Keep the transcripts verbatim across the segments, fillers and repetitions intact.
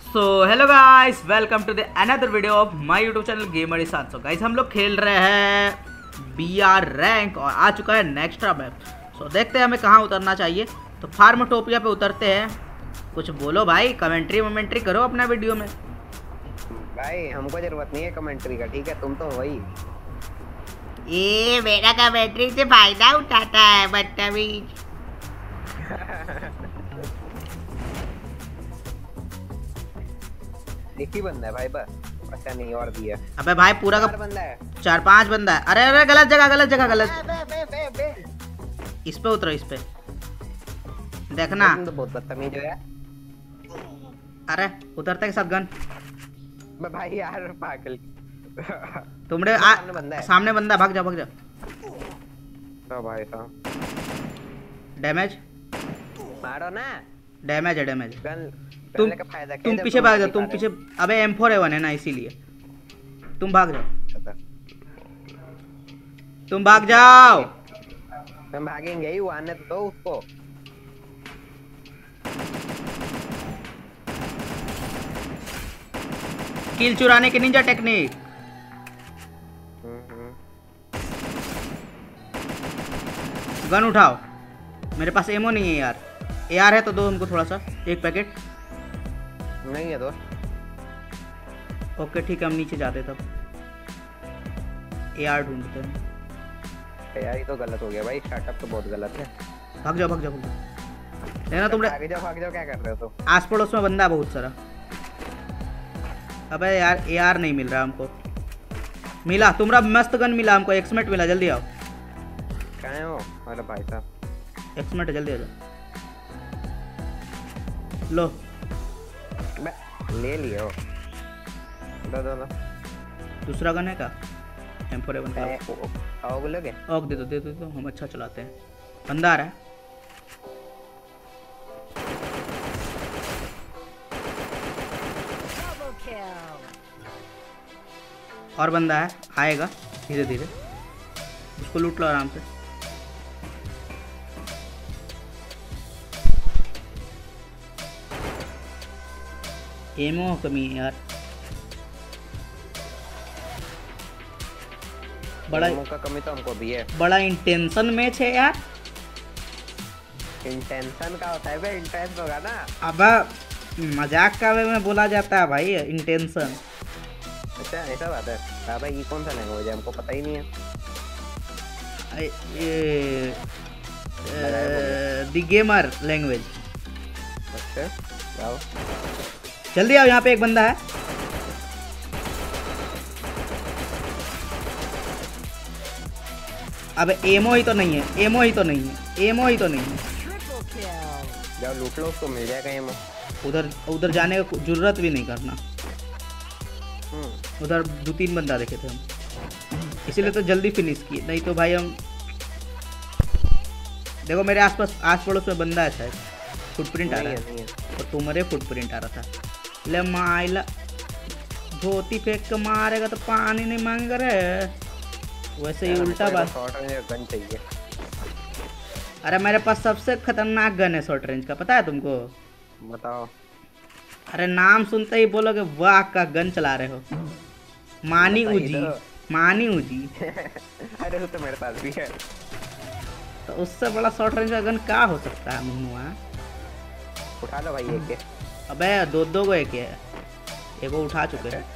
So hello guys, welcome to the another video of my YouTube channel gamer सात सौ। Guys हम लोग खेल रहे हैं बी आर रैंक और आ चुका है नेक्स्ट मैप। सो देखते हैं हमें कहाँ उतरना चाहिए। तो फार्मटोपिया पे उतरते हैं। कुछ बोलो भाई, कमेंट्री वमेंट्री करो अपना वीडियो में। भाई हमको जरूरत नहीं है कमेंट्री का, ठीक है? तुम तो वही ये मेरा कमेंट्री से फायदा उठाता है बदतमीज। एक ही बंदा है भाई, बस पता नहीं और भी है। अबे भाई पूरा का बंदा है, चार पांच बंदा है। अरे अरे गलत जगह गलत जगह गलत। बे, बे, बे, बे। इस पे उतरो, इस पे देखना। तुम तो बहुत बदतमीज हो यार। अरे उतरते के साथ गन। बे भाई यार पागल। तुमने आ, सामने बंदा है। सामने बंदा, भाग जा भाग जा। तो भाई साहब डैमेज मारो ना। डैमेज है डैमेज। गन तुम का फायदा क्या तुम है? पीछे भाग जाओ, तुम पीछे। अबे एम फोर ए वन है ना, इसीलिए तुम भाग जाओ। तुम भाग जाओ। हम भागेंगे ही, वो आने तो दो उसको। किल चुराने की निंजा टेक्निक। गन उठाओ। मेरे पास एमो नहीं है यार। ए आर है तो दो हमको थोड़ा सा, एक पैकेट। नहीं है दोस्त। ओके ठीक है, हम नीचे जाते तब। ए आर ढूंढते हैं यार। ये तो गलत हो गया भाई, स्टार्टअप तो बहुत गलत है। भाग जाओ भाग जाओ भाग जाओ। लेना तुमने भाग जाओ भाग जाओ, क्या कर रहे हो तुम? आस पड़ोस में बंदा है बहुत सारा। अबे यार ए आर नहीं मिल रहा हमको। मिला, तुम्हारा मस्त गन मिला हमको। एक्समेट मिला, जल्दी आओ। कहाँ हो? अरे भाई साहब एक्समेट जल्दी आ जाओ। लो बे, ले लियो। दो दो दो। दूसरा गन है का? एम फोर ए वन का आओ बोलोगे? ऑक दे दो दे दो, दे दो। हम अच्छा चलाते हैं। बंदा आ रहा है। और बंदा है, आएगा धीरे धीरे। उसको लूट लो आराम से। एमो कमी है यार। बड़ा एमो का कमी तो हमको भी है। बड़ा इंटेंशन मैच है यार। इंटेंशन का होता है बे, इंटेंस होगा ना। अब मजाक का वे में बोला जाता है भाई, इंटेंशन। अच्छा ऐसा बात है। हाँ भाई, ये कौन सा लैंग्वेज है? हमको पता ही नहीं है। The gamer language. अच्छा आओ जल्दी आओ, यहाँ पे एक बंदा है। अब एमो ही तो नहीं है, एमो ही तो नहीं है, एमो ही तो नहीं है। जाओ लूट लो उसको, मिल जाएगा एमो। उधर उधर जाने का जरूरत भी नहीं करना। उधर दो तीन बंदा देखे थे हम, इसीलिए तो जल्दी फिनिश किए। नहीं तो भाई हम देखो मेरे आसपास आस पड़ोस में बंदा है शायद। फुटप्रिंट आ रहा है और तुम्हारे फुटप्रिंट आ रहा था। ले माइला धोती फेंक के मारेगा तो पानी नहीं मांग रहे। वैसे ही उल्टा बात। गन चाहिए। अरे मेरे पास सबसे खतरनाक गन है शॉर्ट रेंज का, पता है तुमको? बताओ। अरे नाम सुनते ही बोलोगे वाह का गन चला रहे हो। मानी उजी, मानी उजी। अरे वो तो मेरे पास भी है। तो उससे बड़ा शॉर्ट रेंज का गन क्या हो सकता है मुन्नुआ? उठा लो भाई एक। अबे दो दो को एक है, एक को उठा चुके हैं।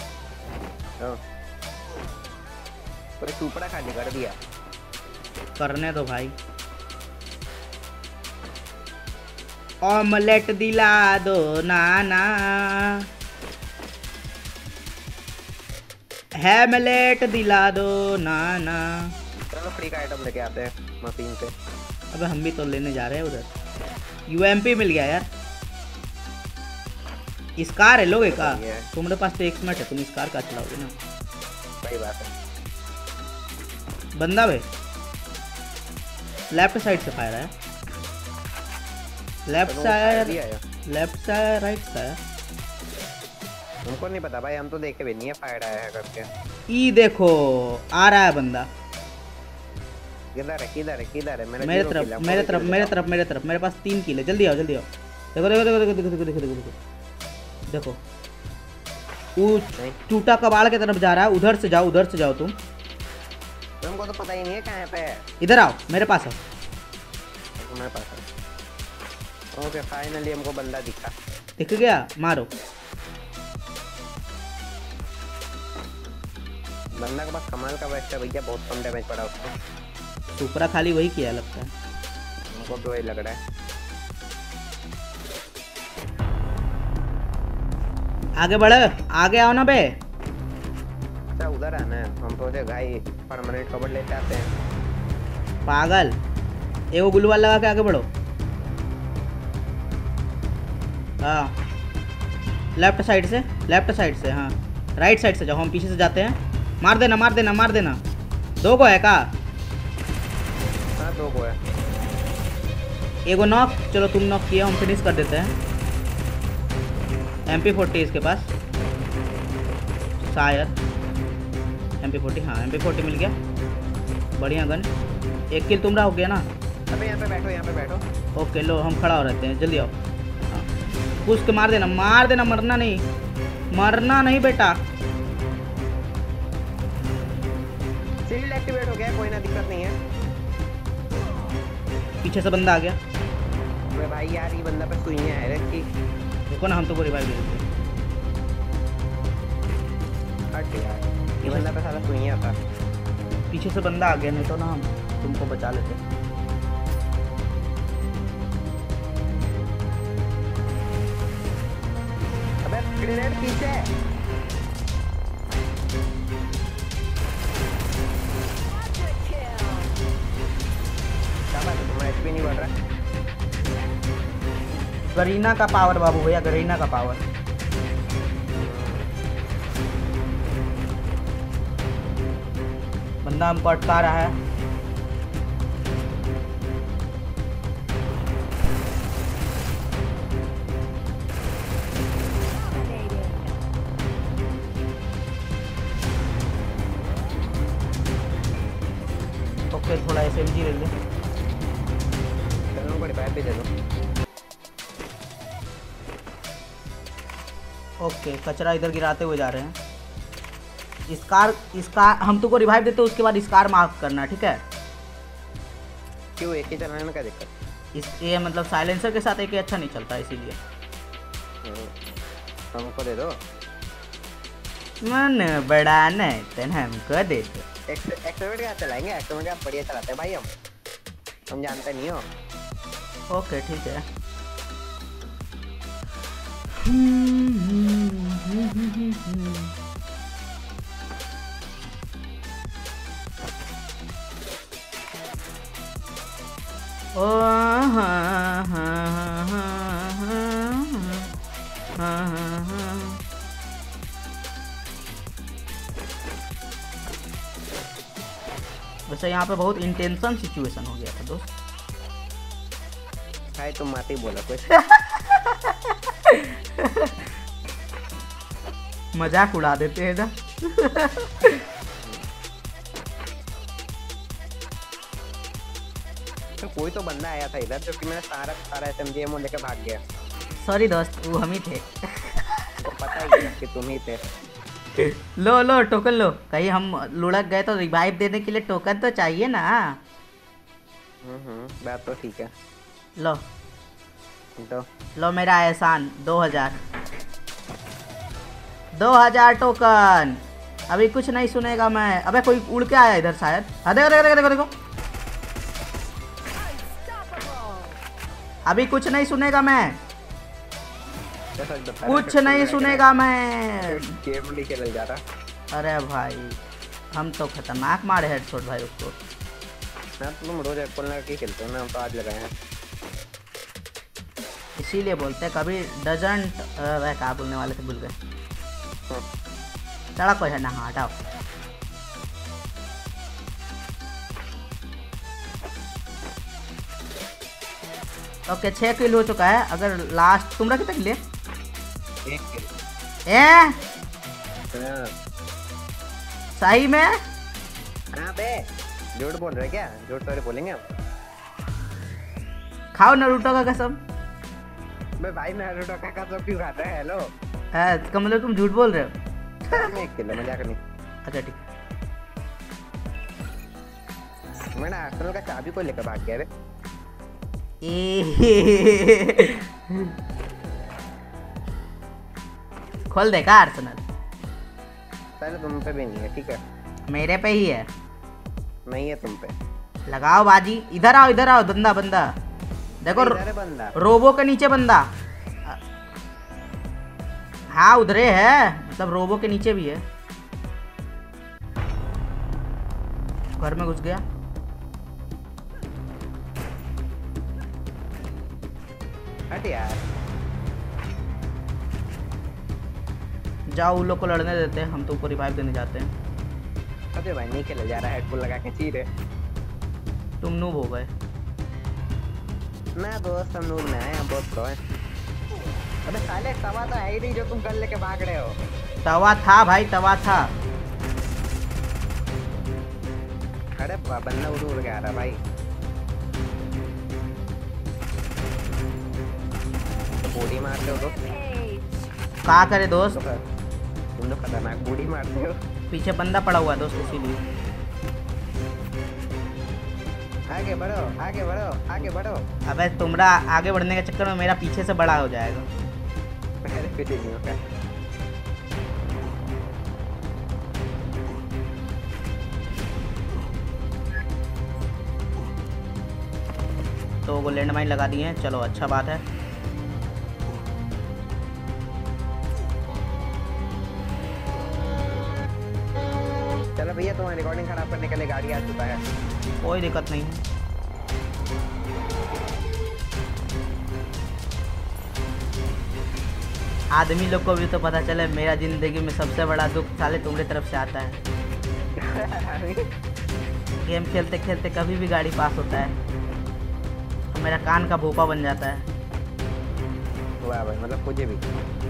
पूरे टुकड़ा खाली कर दिया। करने दो भाई। ऑमलेट दिला दो नाना, हैमलेट दिला दो नाना। चलो फ्री का आइटम लेके आते हैं मशीन से। अबे हम भी तो लेने जा रहे हैं उधर। यूएमपी मिल गया यार। स्कार है, लोगे का? तुम्हारे पास तो एक्समेट है, तुम स्कार का चलाओगे ना। सही बात है। बंदा भाई लेफ्ट साइड से फायर है। लेफ्ट से आया, लेफ्ट से आया, राइट से आया। हमको नहीं पता भाई, हम तो देखे भी नहीं है फायर आया है करके। ई देखो आ रहा है बंदा। किधर है किधर है किधर है? मैंने मेरे तरफ मेरे तरफ मेरे तरफ मेरे तरफ मेरे पास तीन किल है। जल्दी आओ जल्दी आओ। देखो देखो देखो देखो देखो देखो देखो देखो देखो वो टूटा कबाड़ की तरफ जा रहा है, उधर से जाओ, उधर से जाओ तुम। तुमको तो पता ही नहीं है कहाँ पे है। इधर आओ मेरे पास आओ। तुम्हारे पास है। ओके फाइनली हमको बंदा दिखा। दिख गया, मारो। बंदा के पास कमाल का वेस्ट है भैया, बहुत कम डैमेज पड़ा उसको। सुपरा खाली वही किया लगता है। हमको भी वही लग रहा है। आगे बढ़, आगे आओ ना बे। अच्छा उधर आना है, हम तो भाई परमानेंट कवर लेते आते हैं। पागल, एगो गुलवाल लगा के आगे बढ़ो। हाँ लेफ्ट साइड से, लेफ्ट साइड से, हाँ राइट साइड से जाओ, हम पीछे से जाते हैं। मार देना मार देना मार देना। दो को है का? हाँ दो को है। एगो नॉक, चलो तुम नॉक किया, हम फिनिश कर देते हैं। एम पी फोर्टी इसके पास शायद, एम पी फोर्टी, हाँ एम पी फोर्टी मिल गया, बढ़िया गन। एक किल तुमरा हो गया ना। अबे यहाँ पे बैठो, यहाँ पे बैठो। ओके लो हम खड़ा हो रहते हैं, जल्दी आओ। हाँ पुश के मार देना मार देना, मरना नहीं, मरना नहीं बेटा। शील्ड एक्टिवेट हो गया, कोई ना दिक्कत नहीं है। पीछे से बंदा आ गया। अबे भाई यार ये बंदा पे सुइयां है रखी। देखो ना हम तो को रिवाइव दे देते। हट यार, ये बंदा पे साला सुइयां था। पीछे से बंदा आ गया, नहीं तो ना हम तुमको बचा लेते। अबे ग्रेनेड पीछे। तुम्हारा एचपी नहीं बढ़ रहा। गरीना का पावर बाबू भैया, गरीना का पावर। बंदा हमको अटका रहा है। ओके थोड़ा एसएमजी ले ले। चलो बड़ी बैट भी दे दो। ओके कचरा इधर गिराते हुए जा रहे हैं। स्कार स्कार हम तुमको रिवाइव देते हैं, उसके बाद स्कार मार्क करना, ठीक है? क्यों एक ही चलाने में क्या दिक्कत? इस ये मतलब साइलेंसर के साथ एक ही अच्छा नहीं चलता, इसीलिए। हमको दे दो। मन बड़ा नहीं तेन हमको दे दो। एक्सोवेट क्या चलाएंगे? एक्सोवेट क्या बढ़िया चलाते हैं भाई हम। तुम जानते नहीं हो। ओके ठीक है। ओ हाँ हाँ हाँ हाँ हाँ हाँ। वैसे यहाँ पे बहुत इंटेंशन सिचुएशन हो गया था दोस्त। भाई तुम माते ही बोला कुछ। मजाक उड़ा देते हैं ना। तो कोई तो बंदा आया था इधर, जो कि मैंने सारा सारा एसएमजीएम लेकर भाग गया। सॉरी दोस्त, वो हम ही थे। तो पता ही है कि तुम ही थे। लो लो टोकन लो, कहीं हम लुढ़क गए तो रिवाइव देने के लिए टोकन तो चाहिए ना। हम्म हम्म बात तो ठीक है। लो तो लो मेरा एहसान, दो हजार दो हजार टोकन। अभी कुछ नहीं सुनेगा मैं। अबे कोई उड़ के आया इधर शायद। हाँ देखो देखो देखो देखो, अभी कुछ नहीं सुनेगा मैं, कुछ नहीं सुनेगा मैं। गेम नहीं खेल जा रहा। अरे भाई हम तो खतरनाक मारे हेडशॉट भाई उसको। ना तुम रोज एप्पल लगा के खेलते हो ना, हम तो आज लगाए हैं। इसीलिए बोलते हैं कभी डजंट वह क्या बोलने वाले थे, भूल गए। चढ़ा कोई है ना, हाँ हटाओ। ओके छः किल हो चुका है। अगर लास्ट तुमरा कितना किल है? एक किल। ए हाँ। सही में? हाँ बे झूठ बोल रहे क्या? झूठ तो बोलेंगे हम। खाओ नारुतो का कसम। बे भाई नारुतो का कसम क्यों खाता है? हेलो है इसका मतलब तुम झूठ बोल रहे हो। मैं एक किल है, मजाक नहीं। अच्छा ठीक। मैंने आर्सेनल का चाबी को लेकर भाग गया रे। ए खोल देगा आर्सेनल। साले तुम पे भी नहीं है, ठीक है? मेरे पे ही है। नहीं है तुम पे। लगाओ बाजी। इधर आओ, इधर आओ। बंदा बंदा देखो, इधर है बंदा। रोबो के नीचे बंदा। हाँ उधरे है, मतलब रोबो के नीचे भी है। घर में घुस गया। हट यार। जाओ उन लोग को लड़ने देते हैं, हम तो ऊपर रिवाइव देने जाते हैं। अबे भाई नहीं खेला जा रहा, हेडफोन लगा के चीरे। तुम नूब हो गए। मैं दोस्त हम नूर में आए हैं, बहुत प्रो है। अबे साले तवा तो है ही नहीं जो तुम गन लेके भाग रहे हो। तवा था भाई, तवा था। अरे बंदा उड़ उड़ के आ रहा भाई। तो बॉडी मारते हो तो क्या करे दोस्त, तुम लोग खतरनाक बॉडी मारते हो। पीछे बंदा पड़ा हुआ है दोस्त, इसीलिए। आगे बढ़ो, आगे बढ़ो, आगे बढ़ो। अबे तुमरा आगे बढ़ने के चक्कर में मेरा पीछे से बड़ा हो जाएगा। अरे कुछ नहीं होगा। तो वो लैंड माइन लगा दिए हैं, चलो अच्छा बात है। चलो भैया तुम्हारी रिकॉर्डिंग खराब करने के लिए गाड़ी आ चुका है। कोई दिक्कत नहीं है। आदमी लोग को भी तो पता चले मेरा जिंदगी में सबसे बड़ा दुख साले तुम्हारी तरफ से आता है। गेम खेलते खेलते कभी भी गाड़ी पास होता है तो मेरा कान का भोपा बन जाता है। वाह भाई, मतलब मुझे भी।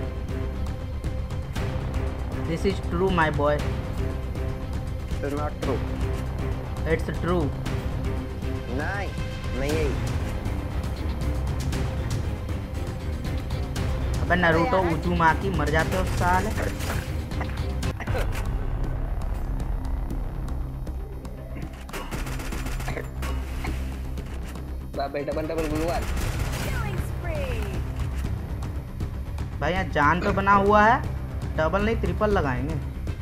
This is true my boy. It's not true. It's true. नहीं नहीं है। अबे नारुतो उजुमाकी मर जाते हो साले। डबल डबल गुलवाल। भाई यहाँ जान तो बना हुआ है, डबल नहीं ट्रिपल लगाएंगे।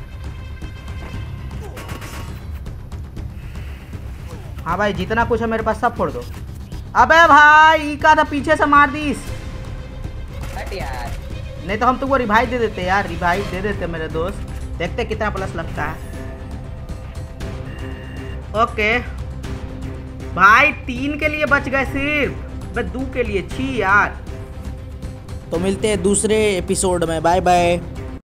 हाँ भाई जितना कुछ है मेरे पास सब फोड़ दो। अबे भाई का था पीछे से मार दीस। हट यार। नहीं तो हम तुमको रिवाइव दे देते यार, रिवाइव दे देते मेरे दोस्त। देखते कितना प्लस लगता है। ओके भाई तीन के लिए बच गए सिर्फ, बस दो के लिए छी यार। तो मिलते हैं दूसरे एपिसोड में, बाय बाय।